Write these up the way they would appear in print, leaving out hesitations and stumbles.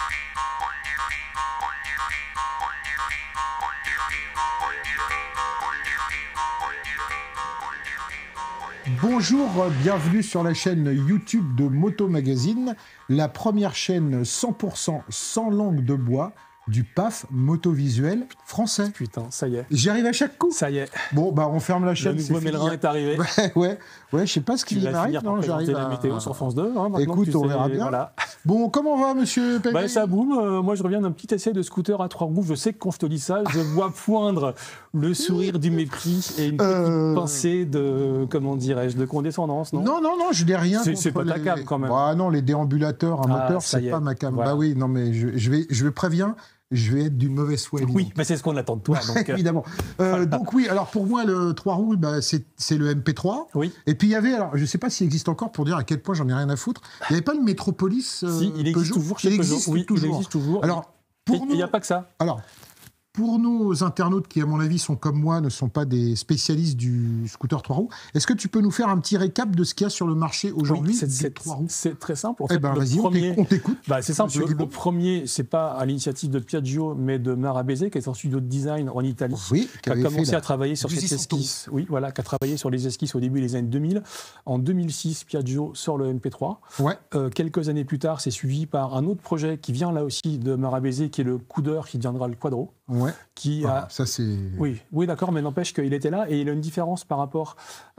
Bonjour, bienvenue sur la chaîne YouTube de Moto Magazine, la première chaîne 100% sans langue de bois du PAF motovisuel français. Putain, ça y est. J'y arrive à chaque coup. Ça y est. Bon, bah on ferme la chaîne. Le nouveau Mellerin est arrivé. Ouais, je sais pas ce qui m'arrive. Non, j'arrive à la météo sur France 2. Hein, écoute, on verra bien. Voilà. Bon, comment va, monsieur Pépé? Bah, ça boum. Moi, je reviens d'un petit essai de scooter à 3 roues. Je sais que quand je te dis ça, je vois poindre le sourire du mépris et une petite pincée de, comment dirais-je, de condescendance, non? Non, je dis rien. C'est pas ta cam, quand même. Bah non, les déambulateurs à moteur, c'est pas ma cam. Voilà. Bah oui, non, mais je préviens. Je vais être d'une mauvaise foi. Oui, mais c'est ce qu'on attend de toi. Donc, évidemment. Donc oui, alors pour moi, le 3 roues, bah, c'est le MP3. Oui. Et puis il y avait, alors je ne sais pas s'il existe encore pour dire à quel point j'en ai rien à foutre, il n'y avait pas le Métropolis si, il existe toujours chez Peugeot. Oui, il existe toujours. Alors, il n'y a pas que ça. Alors, pour nos internautes qui, à mon avis, sont comme moi, ne sont pas des spécialistes du scooter 3 roues, est-ce que tu peux nous faire un petit récap de ce qu'il y a sur le marché aujourd'hui des 3 roues? C'est très simple. En fait, vas-y, on t'écoute. Bah, c'est simple. Le premier, c'est pas à l'initiative de Piaggio, mais de Marabese, qui est un studio de design en Italie, qui a commencé à travailler sur cette esquisse. Oui, voilà, qui a travaillé sur les esquisses au début des années 2000. En 2006, Piaggio sort le MP3. Ouais. Quelques années plus tard, c'est suivi par un autre projet qui vient là aussi de Marabese, qui est le Couder, qui deviendra le Quadro. Ouais. Qui a... Ça c'est... Oui, d'accord, mais n'empêche qu'il était là et il a une différence par rapport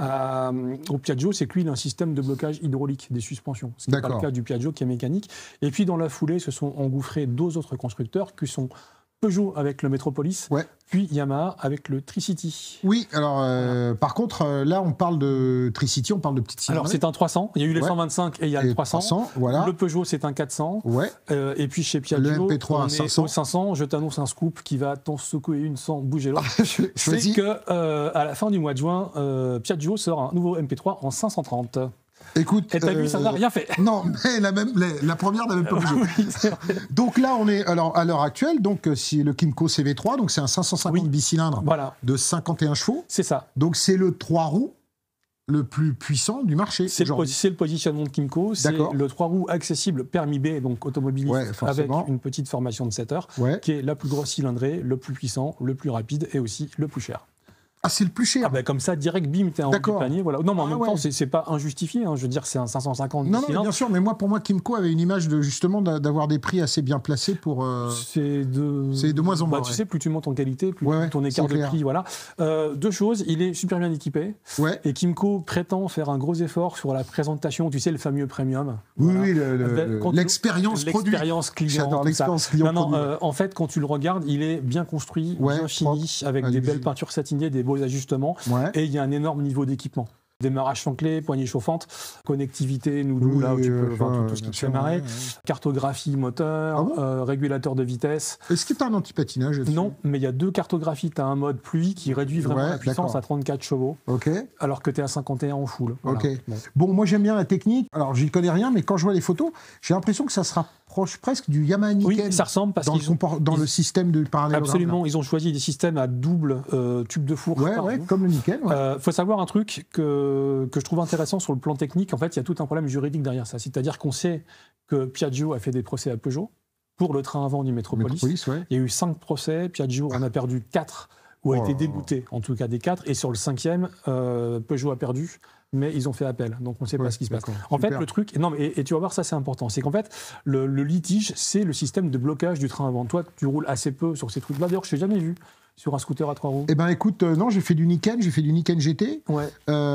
au Piaggio, c'est que lui, il a un système de blocage hydraulique des suspensions, ce qui n'est pas le cas du Piaggio qui est mécanique. Et puis dans la foulée, se sont engouffrés deux autres constructeurs qui sont Peugeot avec le Metropolis, puis Yamaha avec le Tricity. Oui, alors par contre, là on parle de Tricity, on parle de petite cylindrée. Alors c'est un 300, il y a eu les 125 et il y a le 300. Voilà. Le Peugeot c'est un 400. Ouais. Et puis chez Piaggio, le MP3 on 500. Est au 500, je t'annonce un scoop qui va t'en secouer une sans bouger l'autre. C'est que à la fin du mois de juin, Piaggio sort un nouveau MP3 en 530. Écoute, et t'as vu, ça n'a rien fait. Non, mais la première n'a même pas bougé. Oui, donc là, on est alors à l'heure actuelle. Donc si le Kymco CV3, donc c'est un 550 bicylindres de 51 chevaux. C'est ça. Donc c'est le 3 roues le plus puissant du marché. C'est le positionnement de Kymco. C'est le 3 roues accessible permis B, donc automobiliste avec une petite formation de 7 heures, qui est la plus grosse cylindrée, le plus puissant, le plus rapide et aussi le plus cher. Ah, c'est le plus cher. Comme ça, direct, bim, t'es en haut du panier. Voilà. Non, mais en même temps, c'est pas injustifié. Hein. Je veux dire, c'est un 550. Non, bien sûr. Mais pour moi, Kymco avait une image justement d'avoir des prix assez bien placés pour. C'est de moins en moins. Tu sais, plus tu montes en qualité, plus ton écart de prix. Voilà. Deux choses. Il est super bien équipé. Ouais. Et Kymco prétend faire un gros effort sur la présentation. Tu sais, le fameux premium. Oui, l'expérience produit. L'expérience client. J'adore l'expérience client. Non, en fait, quand tu le regardes, il est bien construit, bien fini, avec des belles peintures satinées, des beaux ajustements, et il y a un énorme niveau d'équipement. Démarrage sans clé, poignée chauffante, connectivité, Noodle, là où tu peux tout ce qui te fait marrer, cartographie moteur, régulateur de vitesse. Est-ce que tu as un anti-patinage? Non, mais il y a deux cartographies. Tu as un mode pluie qui réduit vraiment la puissance à 34 chevaux, alors que tu es à 51 en full. Voilà. Bon, moi j'aime bien la technique. Alors j'y connais rien, mais quand je vois les photos, j'ai l'impression que ça se rapproche presque du Yamaha Niken. Oui, ça ressemble parce dans le système de parallélogramme. Absolument, ils ont choisi des systèmes à double tube de four. Comme le Niken. Faut savoir un truc que je trouve intéressant sur le plan technique. En fait, il y a tout un problème juridique derrière ça. C'est-à-dire qu'on sait que Piaggio a fait des procès à Peugeot pour le train avant du Metropolis. Il y a eu 5 procès. Piaggio en a perdu 4 ou a été débouté, en tout cas des 4. Et sur le 5e, Peugeot a perdu. Mais ils ont fait appel, donc on ne sait pas ce qui se passe. En fait, le truc, et tu vas voir, ça c'est important, c'est qu'en fait, le litige, c'est le système de blocage du train avant. Toi, tu roules assez peu sur ces trucs-là. D'ailleurs, je ne t'ai jamais vu sur un scooter à 3 roues. Eh ben écoute, non, j'ai fait du Niken GT. Ouais.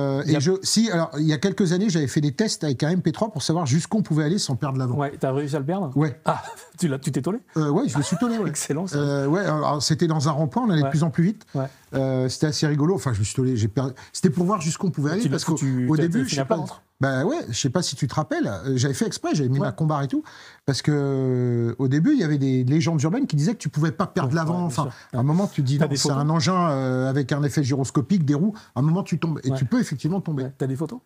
Alors, il y a quelques années, j'avais fait des tests avec un MP3 pour savoir jusqu'où on pouvait aller sans perdre l'avant. Ouais, t'as réussi à le perdre? Ouais. Ah, tu t'es tollé? Ouais, je me suis tollé. Ouais. Excellent. Ça. Alors, c'était dans un rond-point, on allait de plus en plus vite. Ouais. C'était assez rigolo. Enfin, je me suis tollé. C'était pour voir jusqu'on pouvait aller parce qu'au début, je sais pas. Ben ouais, je sais pas si tu te rappelles, j'avais fait exprès, j'avais mis ma combarre et tout, parce que au début, il y avait des légendes urbaines qui disaient que tu pouvais pas perdre l'avant. Enfin, à un moment, tu dis non, c'est un engin avec un effet gyroscopique, des roues. À un moment, tu tombes et tu peux effectivement tomber. T'as des photos?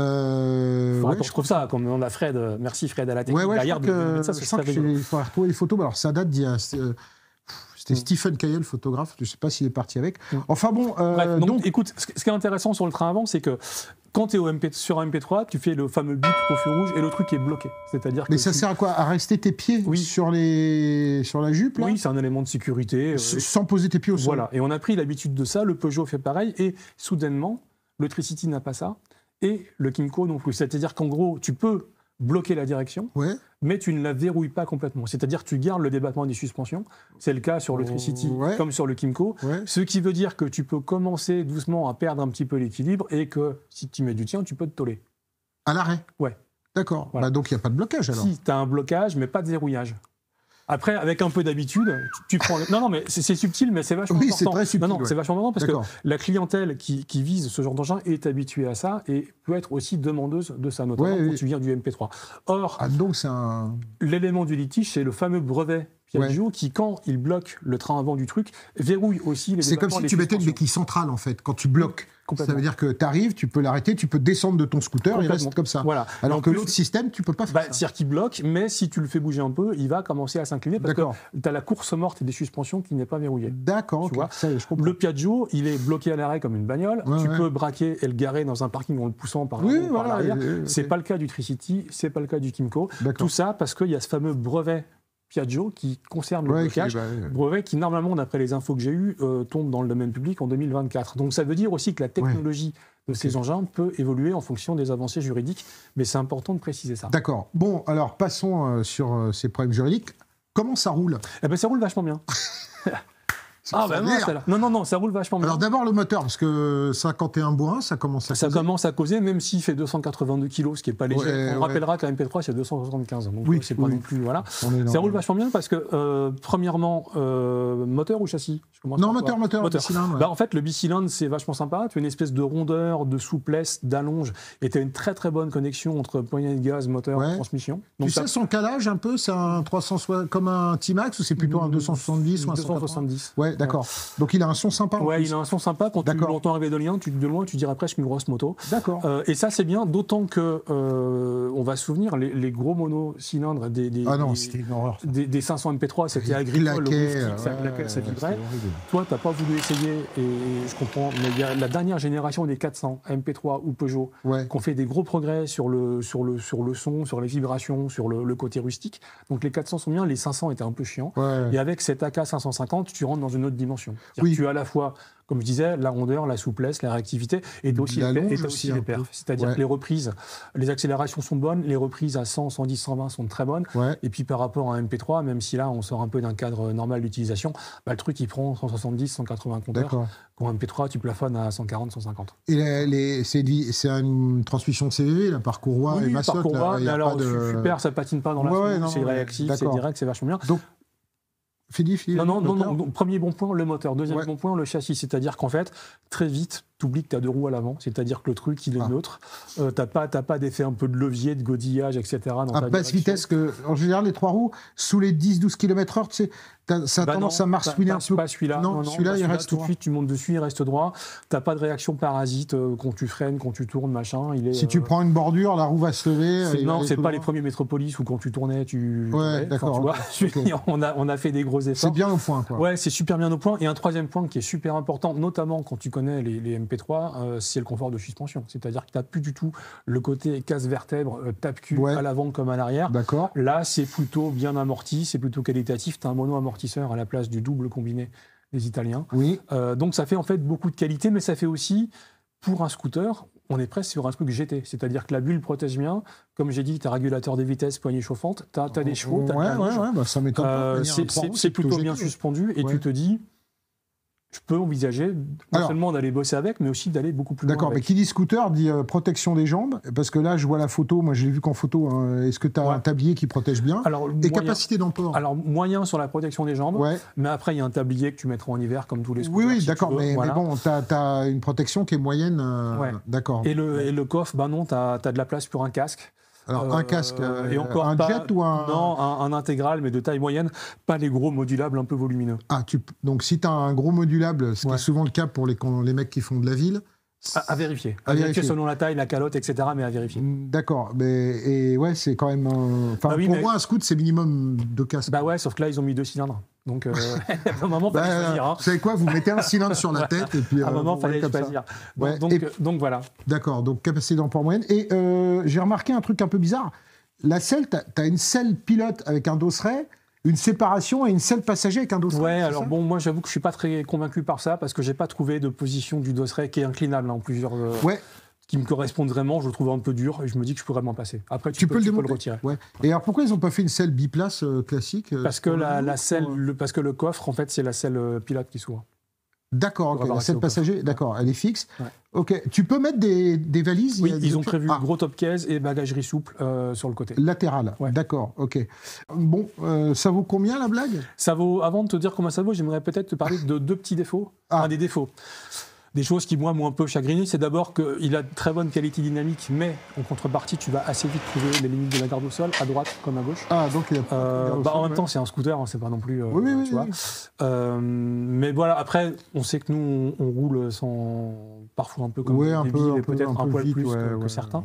Je trouve ça, comme on a Fred, merci Fred à la technique. Il faudra retrouver les photos. Alors ça date d'il y a. C'était C'était Stephen Cahill, photographe. Je ne sais pas s'il est parti avec. Enfin bon. Bref, donc, écoute, ce qui est intéressant sur le train avant, c'est que quand tu es sur un MP3, tu fais le fameux bip au feu rouge et le truc est bloqué. C'est-à-dire que ça sert à quoi? À rester tes pieds sur la jupe là? Oui, c'est un élément de sécurité. Sans poser tes pieds au sol. Voilà. Et on a pris l'habitude de ça. Le Peugeot fait pareil. Et soudainement, le Tricity n'a pas ça. Et le Kymco non plus. C'est-à-dire qu'en gros, tu peux bloquer la direction, mais tu ne la verrouilles pas complètement. C'est-à-dire que tu gardes le débattement des suspensions. C'est le cas sur le Tricity comme sur le Kymco. Ce qui veut dire que tu peux commencer doucement à perdre un petit peu l'équilibre et que si tu mets du tien, tu peux te toller. À l'arrêt? Ouais. D'accord. Voilà. Bah donc il n'y a pas de blocage alors? Si, tu as un blocage, mais pas de verrouillage. Après, avec un peu d'habitude, tu prends... Non, mais c'est subtil, mais c'est vachement important. C'est très subtil. C'est vachement important parce que la clientèle qui vise ce genre d'engin est habituée à ça et peut être aussi demandeuse de ça, notamment quand tu viens du MP3. Or, donc l'élément du litige, c'est le fameux brevet Piaggio qui, quand il bloque le train avant du truc, verrouille aussi les... C'est comme si tu mettais une béquille centrale, en fait, quand tu bloques. Ça veut dire que tu arrives, tu peux l'arrêter, tu peux descendre de ton scooter, il reste comme ça. Voilà. Alors que l'autre système, tu peux pas faire ça. C'est-à-dire qu'il bloque, mais si tu le fais bouger un peu, il va commencer à s'incliner parce que tu as la course morte des suspensions qui n'est pas verrouillée. D'accord, le Piaggio, il est bloqué à l'arrêt comme une bagnole. Tu peux braquer et le garer dans un parking en le poussant par l'arrière. C'est pas le cas du Tricity, c'est pas le cas du Kymco. Tout ça parce qu'il y a ce fameux brevet Piaggio qui concerne le blocage, brevet qui normalement, d'après les infos que j'ai eues, tombe dans le domaine public en 2024. Donc ça veut dire aussi que la technologie de ces engins peut évoluer en fonction des avancées juridiques, mais c'est important de préciser ça. D'accord. Bon, alors passons sur ces problèmes juridiques. Comment ça roule? Eh ben, ça roule vachement bien. Non, ça roule vachement bien. Alors d'abord le moteur, parce que 51 bourrins, ça commence à causer. Ça commence à causer, même s'il fait 282 kg, ce qui n'est pas léger. On rappellera qu'un MP3, c'est 275. Donc c'est pas non plus... Voilà. Ça roule vachement bien parce que, premièrement, moteur ou châssis? Moteur. Bicylindre. En fait, le bicylindre, c'est vachement sympa. Tu as une espèce de rondeur, de souplesse, d'allonge, et tu as une très très bonne connexion entre poignée de gaz, moteur et transmission. Donc, tu sais son calage un peu, c'est un 360 comme un T-Max ou c'est plutôt un 270 ou un 270. Ouais, d'accord. Donc il a un son sympa. Il a un son sympa. Quand tu l'entends arriver de loin, tu dirais presque une grosse moto. D'accord. Et ça, c'est bien, d'autant que on va se souvenir, les gros monocylindres des 500 MP3, c'était agricole, ça vibrait. Toi, tu n'as pas voulu essayer, et je comprends, mais il y a la dernière génération des 400 MP3 ou Peugeot qui ont fait des gros progrès sur le son, sur les vibrations, sur le côté rustique. Donc les 400 sont bien, les 500 étaient un peu chiants. Et avec cet AK 550, tu rentres dans une autre dimension. Tu as à la fois, comme je disais, la rondeur, la souplesse, la réactivité, et tu as aussi les perfs. C'est-à-dire que les reprises, les accélérations sont bonnes, les reprises à 100, 110, 120 sont très bonnes. Et puis par rapport à un MP3, même si là on sort un peu d'un cadre normal d'utilisation, le truc il prend 170, 180 compteurs. Pour un MP3, tu plafonnes à 140, 150. Et c'est une transmission CVV, la par courroie et Massot. Alors super, ça patine pas dans la c'est réactif, c'est direct, c'est vachement bien. Donc, Philippe, non. Premier bon point, le moteur. Deuxième bon point, le châssis. C'est-à-dire qu'en fait, très vite, tu oublies que tu as deux roues à l'avant. C'est-à-dire que le truc, il est neutre. T'as pas d'effet un peu de levier, de godillage, etc. À basse vitesse, en général, les trois roues, sous les 10-12 km/h, tu sais, ça a tendance à marsouiner un peu. Pas celui-là. Non, celui-là, il reste tout de suite, tu montes dessus, il reste droit. T'as pas de réaction parasite quand tu freines, quand tu tournes, machin. Si tu prends une bordure, la roue va se lever. Non, c'est pas les premiers Métropolis où quand tu tournais, d'accord. On a fait des gros efforts. C'est bien au point, quoi. Ouais, c'est super bien au point. Et un troisième point qui est super important, notamment quand tu connais les MP3, c'est le confort de suspension. C'est-à-dire que tu n'as plus du tout le côté casse-vertèbre, tape-cul à l'avant comme à l'arrière. D'accord. Là, c'est plutôt bien amorti, c'est plutôt qualitatif. Tu as un mono-amortisseur à la place du double combiné des Italiens. Donc ça fait en fait beaucoup de qualité, mais ça fait aussi, pour un scooter, on est presque sur un truc GT. C'est-à-dire que la bulle protège bien. Comme j'ai dit, tu as régulateur des vitesses, poignée chauffante, tu as des chevaux, tu as ça m'étonne pas. C'est plutôt bien suspendu et tu te dis, je peux envisager non seulement d'aller bosser avec, mais aussi d'aller beaucoup plus loin. D'accord, mais qui dit scooter dit protection des jambes, parce que là, je vois la photo, moi je l'ai vu qu'en photo, est-ce que tu as un tablier qui protège bien? Et capacité d'emport? Alors, moyen sur la protection des jambes, mais après, il y a un tablier que tu mettras en hiver, comme tous les scooters. Oui, d'accord, mais bon, tu as une protection qui est moyenne, d'accord. Et le coffre, non, tu as de la place pour un casque. Alors, un casque, et encore un jet ou un... Non, un intégral, mais de taille moyenne, pas les gros modulables un peu volumineux. Donc, si tu as un gros modulable, ce qui est souvent le cas pour les mecs qui font de la ville... À vérifier. À vérifier selon la taille, la calotte, etc., mais à vérifier. D'accord. C'est quand même... pour moi, un scoot, c'est minimum 2 casques. Sauf que là, ils ont mis 2 cylindres. Donc, à un moment, il fallait choisir. Hein. Vous savez quoi, vous mettez un cylindre sur la tête et puis... à un moment, il fallait choisir. Donc, voilà. D'accord, donc capacité d'emport moyenne. Et j'ai remarqué un truc un peu bizarre. La selle, tu as une selle pilote avec un dosseret, une séparation et une selle passager avec un dosseret. Ouais, alors bon, moi j'avoue que je suis pas très convaincu par ça parce que j'ai pas trouvé de position du dosseret qui est inclinable en plusieurs. Qui me correspondent vraiment, je le trouve un peu dur et je me dis que je pourrais m'en passer. Après, tu peux le retirer. Ouais. Et alors pourquoi ils n'ont pas fait une selle biplace classique Parce que la selle, parce que le coffre, en fait, c'est la selle pilote qui s'ouvre. D'accord, la selle passager, d'accord, elle est fixe. Ouais. Ok, tu peux mettre des valises. Oui, ils ont prévu gros top case et bagagerie souple sur le côté. Latéral, d'accord, ok. Bon, ça vaut combien la blague? Ça vaut, avant de te dire combien ça vaut, j'aimerais peut-être te parler de 2 petits défauts. Des défauts. Des choses qui, moi, m'ont un peu chagriné, c'est d'abord qu'il a de très bonne qualité dynamique, mais en contrepartie, tu vas assez vite trouver les limites de la garde au sol, à droite comme à gauche. Donc il a en même temps, c'est un scooter, hein, c'est pas non plus... tu vois. Mais voilà, après, on sait que nous, on roule parfois un peu comme des billes, et peut-être un poil plus que certains.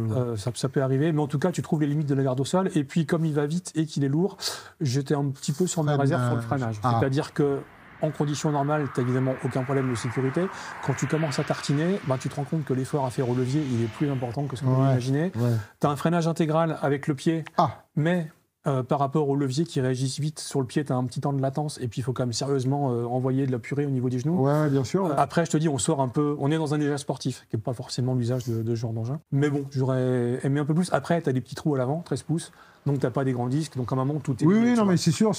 Ça peut arriver, mais en tout cas, tu trouves les limites de la garde au sol. Et puis, comme il va vite et qu'il est lourd, j'étais un petit peu sur mes réserves sur le freinage. C'est-à-dire que en conditions normales, tu n'as évidemment aucun problème de sécurité. Quand tu commences à tartiner, tu te rends compte que l'effort à faire au levier, il est plus important que ce qu'on imaginait. Tu as un freinage intégral avec le pied, mais par rapport au levier qui réagisse vite sur le pied, tu as un petit temps de latence et puis il faut quand même sérieusement envoyer de la purée au niveau des genoux. Ouais, bien sûr. Après, je te dis, on sort un peu, on est dans un déjà sportif, qui n'est pas forcément l'usage de ce genre d'engin. Mais bon, j'aurais aimé un peu plus. Après, tu as des petits trous à l'avant, 13 pouces. Donc, tu n'as pas des grands disques. Donc, à un moment, tout est... Oui, non, mais c'est sûr.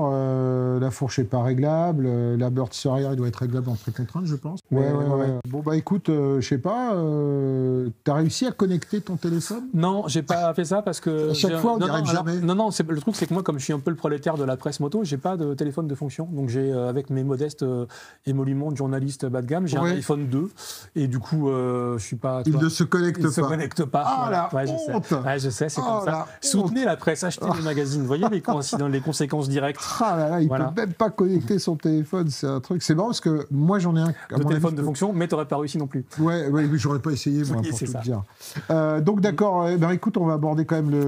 La fourche n'est pas réglable. La bordure arrière, il doit être réglable en pré-contrainte, je pense. Ouais. Bon, écoute, je sais pas. Tu as réussi à connecter ton téléphone? Non, j'ai pas fait ça parce que... À chaque fois, on n'y arrive jamais. Non, le truc, c'est que moi, comme je suis un peu le prolétaire de la presse moto, j'ai pas de téléphone de fonction. Donc, j'ai, avec mes modestes émoluments de journaliste bas de gamme, j'ai un iPhone 2. Et du coup, je suis pas... Il ne se connecte pas. Ah, la honte. Je sais, c'est comme ça. Soutenez la presse, achetez les magazines. Vous voyez les conséquences directes. Il peut même pas connecter son téléphone. C'est un truc. C'est marrant parce que moi, j'en ai un. De téléphone de fonction, mais tu n'aurais pas réussi non plus. Ouais, j'aurais pas essayé, moi, pour tout dire. Donc, d'accord. Écoute, on va aborder quand même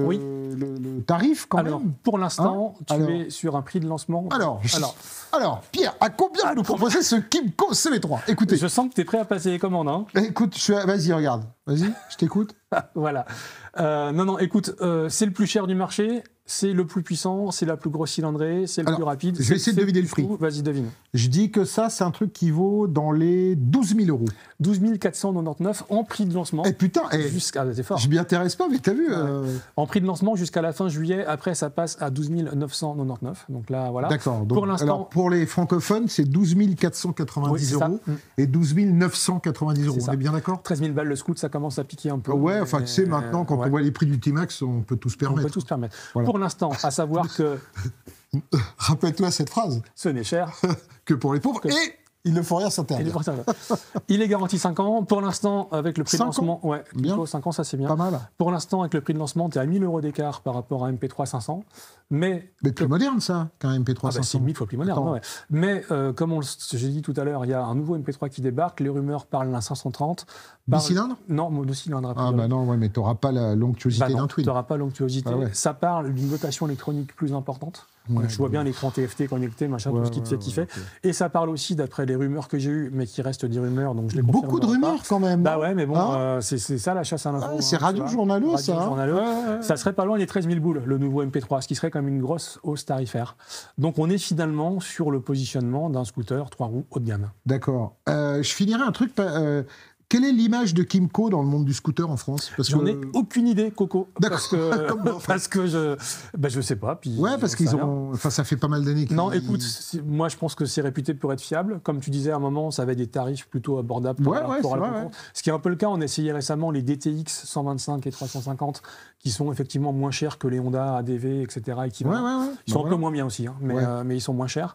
le tarif, quand même. Pour l'instant, tu es sur un prix de lancement. Alors, Pierre, à combien nous proposez ce Kymco CV3? Écoutez. Je sens que tu es prêt à passer les commandes. Hein. Écoute, vas-y, regarde. Vas-y, je t'écoute. Voilà. Écoute, c'est le plus cher du marché, c'est le plus puissant, c'est la plus grosse cylindrée, c'est le plus rapide. Je vais essayer de deviner le prix. Vas-y, devine. Je dis que ça, c'est un truc qui vaut dans les 12 000 euros. 12 499 en prix de lancement. C'est fort. Je m'y intéresse pas, mais t'as vu. En prix de lancement jusqu'à la fin juillet. Après, ça passe à 12 999. Donc là, voilà. D'accord. Pour l'instant, pour les francophones, c'est 12 490 euros et 12 990 euros. On est bien d'accord? 13 000 balles le scoot, ça commence à piquer un peu. Ouais, enfin, tu sais, maintenant, quand on voit les prix du T-Max, on peut tout se permettre. On peut tout se permettre. Voilà. Pour l'instant, à savoir que... Rappelle-toi cette phrase. Ce n'est cher que pour les pauvres. Et il ne faut rien s'interdire. Il est garanti 5 ans. Pour l'instant, avec le prix de lancement... Ouais, bien. 5 ans, ça c'est bien. Pas mal. Pour l'instant, avec le prix de lancement, tu es à 1 000 euros d'écart par rapport à MP3 500. Mais plus moderne, ça, qu'un MP3 500. C'est 1000 fois plus moderne. Ouais. Mais comme j'ai dit tout à l'heure, il y a un nouveau MP3 qui débarque. Les rumeurs parlent d'un 530. Bicylindre? Non, monocylindre. Non, mais tu n'auras pas la l'onctuosité d'un twin. Tu n'auras pas l'onctuosité. Ça parle d'une notation électronique plus importante. Je vois bien l'écran TFT connecté, machin, tout ce qui te fait kiffer. Et ça parle aussi, d'après les rumeurs que j'ai eues, mais qui restent des rumeurs, donc je les confirme. Beaucoup de rumeurs quand même. Bah ouais, mais bon, c'est ça la chasse à l'info. C'est Radio Journalo, ça. Ça serait pas loin des 13 000 boules, le nouveau MP3, ce qui serait quand même une grosse hausse tarifaire. Donc on est finalement sur le positionnement d'un scooter 3 roues haut de gamme. D'accord. Je finirai un truc... Quelle est l'image de Kymco dans le monde du scooter en France? J'en ai aucune idée, Coco. D'accord. Parce que je sais pas. Puis parce qu'ils ont... Enfin, ça fait pas mal d'années qu'ils... Non, écoute, moi je pense que c'est réputé pour être fiable. Comme tu disais à un moment, ça avait des tarifs plutôt abordables pour ce qui est un peu le cas. On a essayé récemment les DTX 125 et 350 qui sont effectivement moins chers que les Honda, ADV, etc. Ils sont un peu moins bien aussi, hein, mais ils sont moins chers.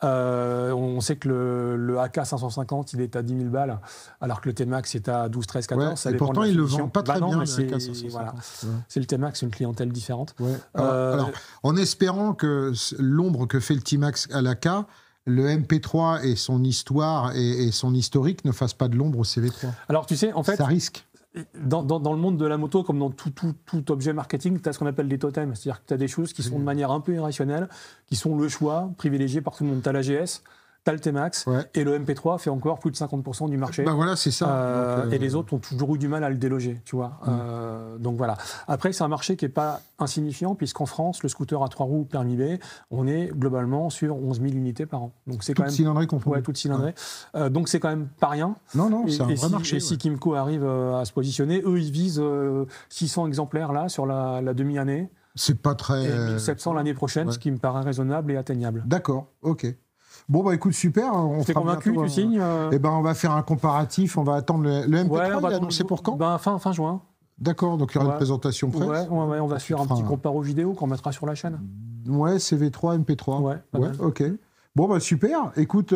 On sait que le AK 550 il est à 10 000 balles alors que le T-Max est à 12, 13, 14. Et pourtant il le vend pas très bien. C'est le T-Max, une clientèle différente. Alors, en espérant que l'ombre que fait le T-Max à l'AK, le MP3 et son histoire et son historique ne fassent pas de l'ombre au CV3. Alors tu sais, en fait, ça risque. dans le monde de la moto, comme dans tout objet marketing, tu as ce qu'on appelle des totems. C'est-à-dire que tu as des choses qui sont de manière un peu irrationnelle, qui sont le choix privilégié par tout le monde. Tu as la GS, tu as le T-Max, et le MP3 fait encore plus de 50% du marché. Ben voilà, c'est ça. Et les autres ont toujours eu du mal à le déloger, tu vois. Donc voilà. Après, c'est un marché qui n'est pas insignifiant, puisqu'en France, le scooter à 3 roues permis B, on est globalement sur 11 000 unités par an. Donc c'est quand même cylindrée confondue. Ouais, toute cylindrée. Donc c'est quand même pas rien. Non, c'est un vrai marché. Et si Kymco arrive à se positionner, eux, ils visent 600 exemplaires là sur la demi-année. C'est pas très. Et 1700 l'année prochaine, ce qui me paraît raisonnable et atteignable. D'accord, ok. Bon, bah écoute, super. T'es convaincu, tu signes Eh ben, on va faire un comparatif, on va attendre le MP3, il est annoncé pour quand fin juin. D'accord, donc il y aura une présentation presse. Ouais, on va faire un petit comparo vidéo qu'on mettra sur la chaîne. Ouais, CV3, MP3. Ouais, ok. Bon, bah super. Écoute,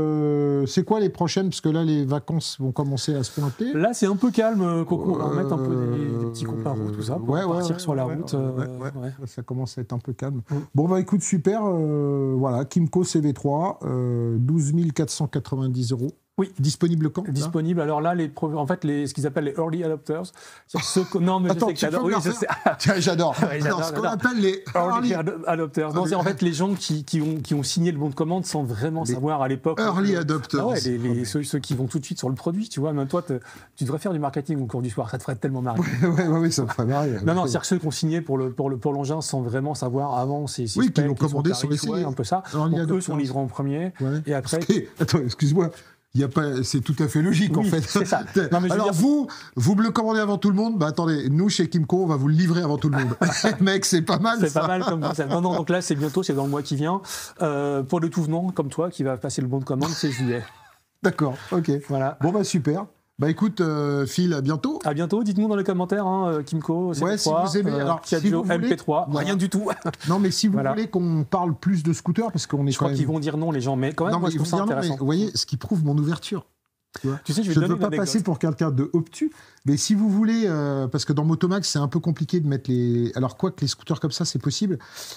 c'est quoi les prochaines? Parce que là, les vacances vont commencer à se pointer. Là, c'est un peu calme, Coco. On va remettre un peu des petits comparos, tout ça, pour partir sur la route. Ça commence à être un peu calme. Bon, bah écoute, super. Voilà, Kymco CV3, 12 490 €. Oui, disponible quand? Disponible. Alors là, ce qu'ils appellent les early adopters, non, mais attends, je sais que j'adore. Oui, j'adore. Alors, ce qu'on appelle les early adopters. Non, c'est en fait les gens qui ont signé le bon de commande sans vraiment savoir à l'époque. Early adopters. Ceux qui vont tout de suite sur le produit. Tu vois, même toi, tu devrais faire du marketing au cours du soir. Ça te ferait tellement marrer. Oui, ça me ferait marrer. Non, c'est-à-dire que ceux qui ont signé pour l'engin sans vraiment savoir avant ces specs, qui l'ont commandé sur les sites. Un peu ça. Donc eux sont livrés en premier. Et après. Attends, excuse-moi. C'est tout à fait logique, en fait. C'est ça. Non, mais alors, vous me le commandez avant tout le monde. Bah, attendez, nous, chez Kymco, on va vous le livrer avant tout le monde. Mec, c'est pas mal, C'est pas mal comme ça. Non, donc là, c'est bientôt, c'est dans le mois qui vient. Pour le tout venant, comme toi, qui va passer le bon de commande, c'est juillet. D'accord, ok. Voilà. Bon, bah, super. Bah écoute, Phil, à bientôt. À bientôt. Dites-nous dans les commentaires, Kymco, C3, si vous aimez, Piaggio, MP3, rien du tout. Non, mais si vous voulez qu'on parle plus de scooters, parce qu'on est je crois qu'ils vont dire non, les gens, mais quand même, moi, je trouve ça intéressant. Vous voyez, ce qui prouve mon ouverture. Tu sais, je ne veux pas passer pour quelqu'un de obtus, mais si vous voulez, parce que dans Motomax, c'est un peu compliqué de mettre les... Alors, quoi que les scooters comme ça, c'est possible.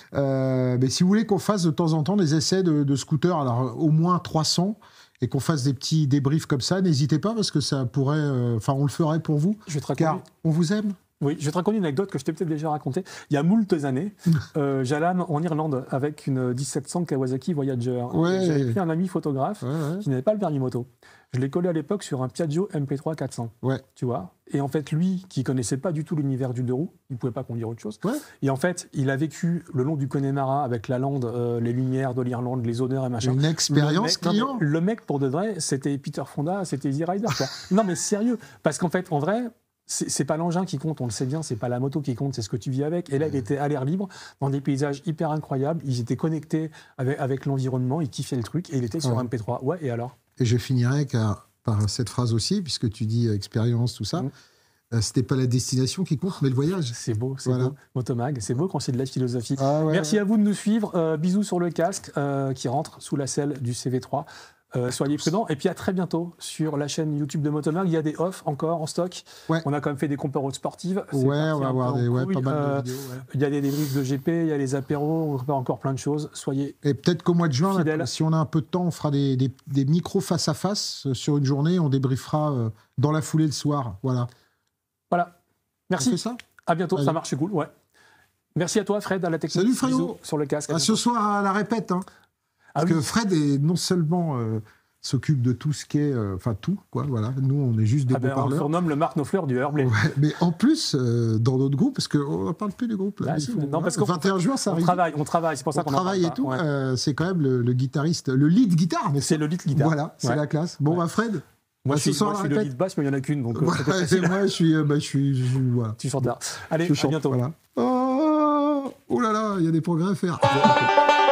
Mais si vous voulez qu'on fasse de temps en temps des essais de scooters, alors au moins 300, et qu'on fasse des petits débriefs comme ça, n'hésitez pas, parce que ça pourrait... Enfin, on le ferait pour vous, car on vous aime. Oui, je vais te raconter une anecdote que je t'ai peut-être déjà racontée. Il y a moultes années, j'allais en Irlande avec une 1700 Kawasaki Voyager. J'avais pris un ami photographe qui n'avait pas le permis moto. Je l'ai collé à l'époque sur un Piaggio MP3 400. Tu vois. Et en fait, lui, qui connaissait pas du tout l'univers du deux roues, il pouvait pas conduire autre chose. Et en fait, il a vécu le long du Connemara avec la lande, les lumières de l'Irlande, les odeurs et machin. Une expérience client. Le mec, pour de vrai, c'était Peter Fonda, c'était Easy Rider. Non, mais sérieux. Parce qu'en fait, en vrai, c'est pas l'engin qui compte, on le sait bien, c'est pas la moto qui compte, c'est ce que tu vis avec. Et là, il était à l'air libre, dans des paysages hyper incroyables. Ils étaient connectés avec l'environnement, ils kiffaient le truc, et il était sur MP3. Ouais, et alors? Et je finirai par cette phrase aussi, puisque tu dis expérience, tout ça. C'était pas la destination qui compte, mais le voyage. C'est beau, c'est beau. Motomag, c'est beau quand c'est de la philosophie. Merci à vous de nous suivre. Bisous sur le casque qui rentre sous la selle du CV3. Soyez prudents. Et puis à très bientôt sur la chaîne YouTube de Motomag. Il y a des offs encore en stock. On a quand même fait des comparos sportives. On va avoir pas mal de vidéos. Il y a des débriefs de GP, il y a les apéros, on prépare encore plein de choses. Soyez Et peut-être qu'au mois de juin, là, si on a un peu de temps, on fera des micros face à face sur une journée. On débriefera dans la foulée le soir. Voilà. Merci. On fait ça. À bientôt. Ça marche, c'est cool. Merci à toi, Fred, à la technique. Salut, Fredo. Sur le casque. Ce soir à la répète. Parce que Fred est non seulement s'occupe de tout ce qui est... Enfin, tout, quoi, voilà. Nous, on est juste des beaux-parleurs. On surnomme le Marc Nofleur du Herblay. Mais en plus, dans notre groupe, parce qu'on ne parle plus du groupe. Là, non, parce que 21 juin, ça arrive. On travaille, c'est pour ça qu'on travaille et tout. C'est quand même le guitariste, le lead guitare. C'est le lead guitare. Voilà, c'est la classe. Bon, Fred... Moi, je suis le lead basse, mais il n'y en a qu'une. Donc, moi, je suis voilà. Tu chantes là. Allez, à bientôt. Voilà. Oh là là, il y a des progrès à faire.